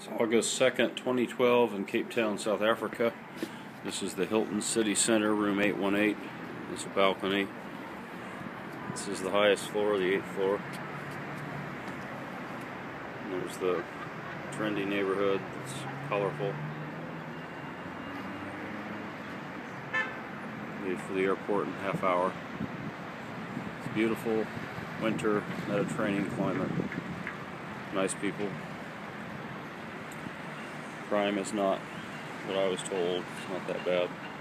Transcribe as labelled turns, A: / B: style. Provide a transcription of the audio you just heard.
A: It's August 2nd, 2012 in Cape Town, South Africa. This is the Hilton City Center, room 818. There's a balcony. This is the highest floor, the 8th floor. And there's the trendy neighborhood. It's colorful. Leave for the airport in a half hour. It's beautiful, winter, Mediterranean climate. Nice people. Crime is not what I was told. It's not that bad.